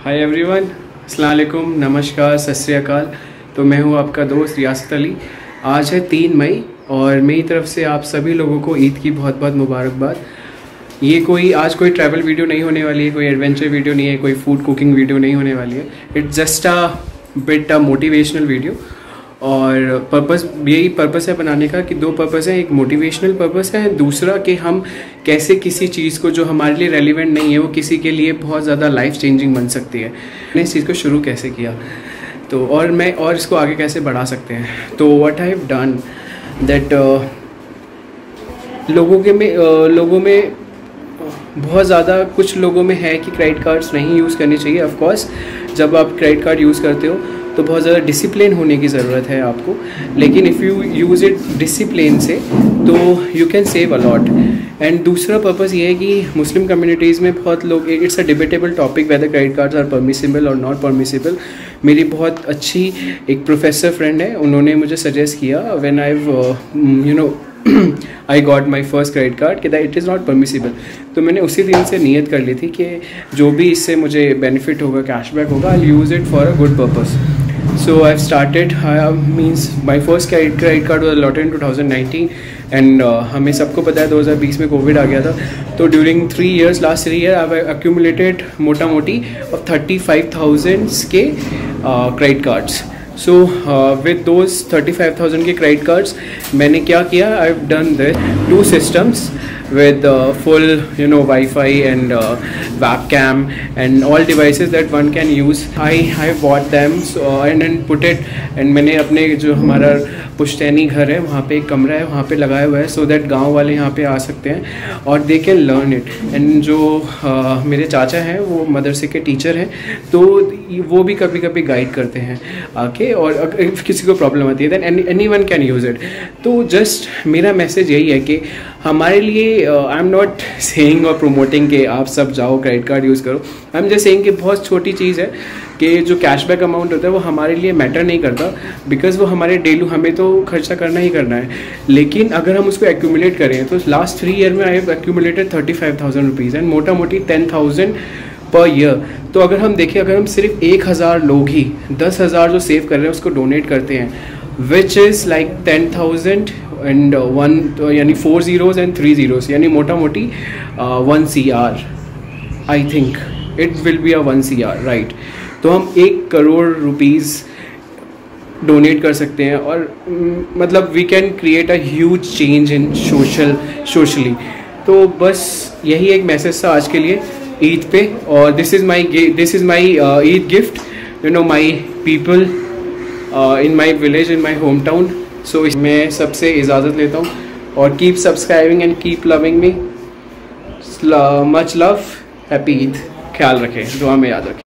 Hi everyone, अस्सलाम वालेकुम, नमस्कार, सत श्री अकाल। तो मैं हूँ आपका दोस्त रियासत अली। आज है 3 मई और मेरी तरफ से आप सभी लोगों को ईद की बहुत बहुत मुबारकबाद। ये आज कोई ट्रैवल वीडियो नहीं होने वाली है, कोई एडवेंचर वीडियो नहीं है, कोई फूड कुकिंग वीडियो नहीं होने वाली है। It's just a motivational video. और यही पर्पस है बनाने का कि 2 पर्पस है। एक मोटिवेशनल पर्पस है, दूसरा कि हम कैसे किसी चीज़ को जो हमारे लिए रेलिवेंट नहीं है वो किसी के लिए बहुत ज़्यादा लाइफ चेंजिंग बन सकती है। मैंने इस चीज़ को शुरू कैसे किया तो और इसको आगे कैसे बढ़ा सकते हैं। तो what I have done that लोगों में बहुत ज़्यादा कुछ लोगों में है कि क्रेडिट कार्ड्स नहीं यूज़ करने चाहिए। ऑफ कोर्स जब आप क्रेडिट कार्ड यूज़ करते हो तो बहुत ज़्यादा डिसिप्लिन होने की ज़रूरत है आपको, लेकिन if you use it discipline से तो you can save a lot. And दूसरा पर्पस ये है कि मुस्लिम कम्युनिटीज़ में बहुत लोग, it's a debatable topic whether credit cards are permissible और नॉट परमिसिबल। मेरी बहुत अच्छी एक प्रोफेसर फ्रेंड है, उन्होंने मुझे सजेस्ट किया when I got my first credit card कि that it is not permissible. तो मैंने उसी दिन से नियत कर ली थी कि जो भी इससे मुझे बेनिफिट होगा, कैशबैक होगा, I use it for a good purpose. So I've started, my first credit card was allotted in 2019 and हमें सबको पता है 2020 में कोविड आ गया था। तो during last 3 years I've accumulated मोटा मोटी of 35,000 के credit cards. So with those 35,000 के credit cards मैंने क्या किया, I've done the 2 systems with full Wi-Fi and webcam and all devices that one can use. I bought them and then put it, and मैंने अपने जो हमारा पुश्तैनी घर है वहाँ पे एक कमरा है, वहाँ पे लगाया हुआ है, सो दैट गांव वाले यहाँ पे आ सकते हैं और they can learn it. And जो मेरे चाचा हैं वो मदरसे के टीचर हैं, तो वो भी कभी कभी गाइड करते हैं आके, और अगर किसी को प्रॉब्लम आती है than anyone can use it. तो जस्ट मेरा मैसेज यही है कि हमारे लिए आई एम नॉट सेइंग और प्रोमोटिंग कि आप सब जाओ क्रेडिट कार्ड यूज़ करो। आई एम जस्ट सेइंग कि बहुत छोटी चीज़ है कि जो कैशबैक अमाउंट होता है वो हमारे लिए मैटर नहीं करता, बिकॉज़ वो हमारे डेली, हमें तो खर्चा करना ही करना है। लेकिन अगर हम उसको एक्यूमुलेट करें तो लास्ट 3 ईयर में I have accumulated 35,000 rupees and मोटा मोटी 10,000 पर ईयर। तो अगर हम देखें, अगर हम सिर्फ 1,000 लोग ही 10,000 जो सेव कर रहे हैं उसको डोनेट करते हैं, विच इज़ लाइक 10,000 एंड 1 यानी 4 zeros and 3 zeros, यानी मोटा मोटी 1 CR। I think it will be 1 CR, right. तो हम 1 करोड़ रुपीज़ डोनेट कर सकते हैं और मतलब we can create a huge change in socially. तो बस यही एक मैसेज था आज के लिए ईद पे। और this is my Eid gift, my people in my village, in my hometown. So मैं सबसे इजाज़त लेता हूँ और keep subscribing and keep loving me. Much love, happy Eid. ख्याल रखें, दुआ में याद रखें।